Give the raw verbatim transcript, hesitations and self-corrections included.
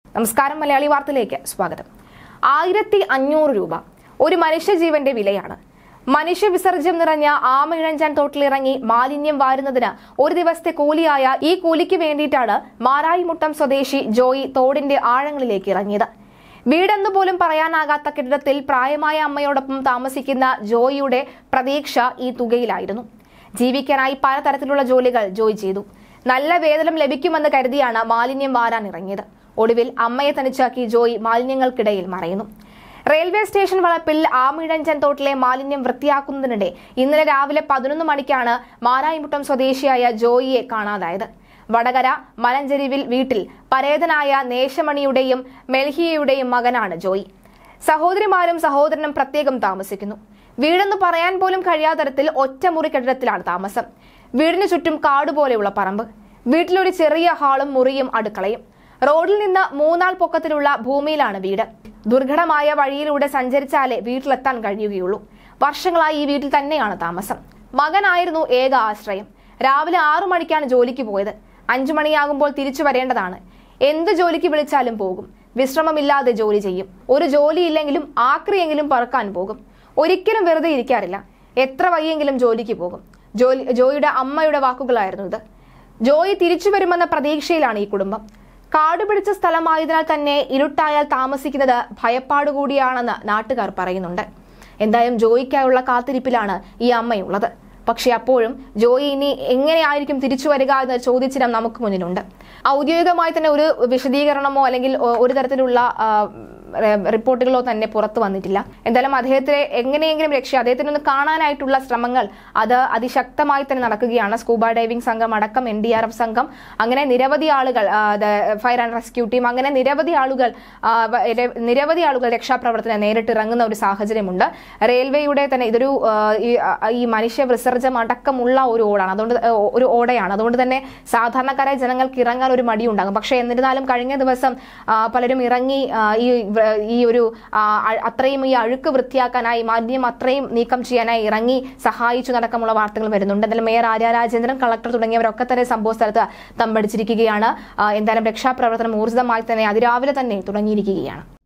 നമസ്കാരം, മലയാളി വാർത്തയിലേക്ക് സ്വാഗതം. ആയിരത്തി അഞ്ഞൂറ് രൂപ ഒരു മനുഷ്യജീവന്റെ വിലയാണ്. മനുഷ്യ വിസർജ്യം നിറഞ്ഞ ആമയിഴഞ്ചാൻ തോട്ടിലിറങ്ങി മാലിന്യം വാരുന്നതിന് ഒരു ദിവസത്തെ കൂലിയായ ഈ കൂലിക്ക് വേണ്ടിയിട്ടാണ് മാരായിമുട്ടം സ്വദേശി ജോയി തോടിന്റെ ആഴങ്ങളിലേക്ക് ഇറങ്ങിയത്. വീടെന്നു പോലും പറയാനാകാത്ത കെട്ടിടത്തിൽ പ്രായമായ അമ്മയോടൊപ്പം താമസിക്കുന്ന ജോയിയുടെ പ്രതീക്ഷ ഈ തുകയിലായിരുന്നു. ജീവിക്കാനായി പലതരത്തിലുള്ള ജോലികൾ ജോയി ചെയ്തു. നല്ല വേതനം ലഭിക്കുമെന്ന് കരുതിയാണ് മാലിന്യം വാരാൻ ഇറങ്ങിയത്. ഒടുവിൽ അമ്മയെ തനിച്ചാക്കി ജോയി മാലിന്യങ്ങൾക്കിടയിൽ മറയുന്നു. റെയിൽവേ സ്റ്റേഷൻ വളപ്പിൽ ആമിഴഞ്ചൻ തോട്ടിലെ മാലിന്യം വൃത്തിയാക്കുന്നതിനിടെ ഇന്നലെ രാവിലെ പതിനൊന്ന് മണിക്കാണ് മാരായിമുട്ടം സ്വദേശിയായ ജോയിയെ കാണാതായത്. വടകര മലഞ്ചെരിവിൽ വീട്ടിൽ പരേതനായ നേശമണിയുടെയും മെൽഹിയയുടെയും മകനാണ് ജോയി. സഹോദരിമാരും സഹോദരനും പ്രത്യേകം താമസിക്കുന്നു. വീടെന്ന് പറയാൻ പോലും കഴിയാത്ത തരത്തിൽ ഒറ്റമുറി കെട്ടിടത്തിലാണ് താമസം. വീടിന് ചുറ്റും കാടുപോലെയുള്ള പറമ്പ്. വീട്ടിലൊരു ചെറിയ ഹാളും മുറിയും അടുക്കളയും. റോഡിൽ നിന്ന് മൂന്നാൾ പൊക്കത്തിലുള്ള ഭൂമിയിലാണ് വീട്. ദുർഘടമായ വഴിയിലൂടെ സഞ്ചരിച്ചാലേ വീട്ടിലെത്താൻ കഴിയുകയുള്ളൂ. വർഷങ്ങളായി ഈ വീട്ടിൽ തന്നെയാണ് താമസം. മകനായിരുന്നു ഏക ആശ്രയം. രാവിലെ ആറു മണിക്കാണ് ജോലിക്ക് പോയത്. അഞ്ചു മണിയാകുമ്പോൾ തിരിച്ചു വരേണ്ടതാണ്. എന്ത് ജോലിക്ക് വിളിച്ചാലും പോകും. വിശ്രമമില്ലാതെ ജോലി ചെയ്യും. ഒരു ജോലിയില്ലെങ്കിലും ആക്രിയെങ്കിലും പറക്കാൻ പോകും. ഒരിക്കലും വെറുതെ ഇരിക്കാറില്ല. എത്ര വയ്യെങ്കിലും ജോലിക്ക് പോകും. ജോലി ജോയിയുടെ അമ്മയുടെ വാക്കുകളായിരുന്നു ഇത്. ജോയി തിരിച്ചു വരുമെന്ന പ്രതീക്ഷയിലാണ് ഈ കുടുംബം. കാടുപിടിച്ച സ്ഥലമായതിനാൽ തന്നെ ഇരുട്ടായാൽ താമസിക്കുന്നത് ഭയപ്പാടുകൂടിയാണെന്ന് നാട്ടുകാർ പറയുന്നുണ്ട്. എന്തായാലും ജോയിക്കായുള്ള കാത്തിരിപ്പിലാണ് ഈ അമ്മയുള്ളത്. പക്ഷെ അപ്പോഴും ജോയി ഇനി എങ്ങനെയായിരിക്കും തിരിച്ചു വരിക എന്ന ചോദ്യചിഹ്നം നമുക്ക് മുന്നിലുണ്ട്. ഔദ്യോഗികമായി തന്നെ ഒരു വിശദീകരണമോ അല്ലെങ്കിൽ ഒരു തരത്തിലുള്ള റിപ്പോർട്ടുകളോ തന്നെ പുറത്തു വന്നിട്ടില്ല. എന്തായാലും അദ്ദേഹത്തെ എങ്ങനെയെങ്കിലും രക്ഷ അദ്ദേഹത്തിന് ഒന്ന് കാണാനായിട്ടുള്ള ശ്രമങ്ങൾ അത് അതിശക്തമായി തന്നെ നടക്കുകയാണ്. സ്കൂബ ഡൈവിംഗ് സംഘം അടക്കം എൻ ഡി ആർ എഫ് സംഘം അങ്ങനെ നിരവധി ആളുകൾ, ഫയർ ആൻഡ് റെസ്ക്യൂ ടീം അങ്ങനെ നിരവധി ആളുകൾ നിരവധി ആളുകൾ രക്ഷാപ്രവർത്തനം നേരിട്ടിറങ്ങുന്ന ഒരു സാഹചര്യമുണ്ട്. റെയിൽവേയുടെ തന്നെ ഇതൊരു ഈ മനുഷ്യ വിസർജ്യം അടക്കമുള്ള ഒരു ഓടാണ്. അതുകൊണ്ട് ഒരു ഓടയാണ്. അതുകൊണ്ട് തന്നെ സാധാരണക്കാരായ ജനങ്ങൾക്ക് ഇറങ്ങാൻ ഒരു മടിയുണ്ടാകും. പക്ഷെ എന്നിരുന്നാലും കഴിഞ്ഞ ദിവസം പലരും ഇറങ്ങി ഈ ഈ ഒരു അത്രയും ഈ അഴുക്ക് വൃത്തിയാക്കാനായി മാലിന്യം അത്രയും നീക്കം ചെയ്യാനായി ഇറങ്ങി സഹായിച്ചു നടക്കമുള്ള വാർത്തകൾ വരുന്നുണ്ട്. എന്തായാലും മേയർ ആര്യ രാജേന്ദ്രൻ, കളക്ടർ തുടങ്ങിയവരൊക്കെ തന്നെ സംഭവ സ്ഥലത്ത് തമ്പടിച്ചിരിക്കുകയാണ്. എന്തായാലും രക്ഷാപ്രവർത്തനം ഊർജിതമായി തന്നെ അതിരാവിലെ തന്നെ തുടങ്ങിയിരിക്കുകയാണ്.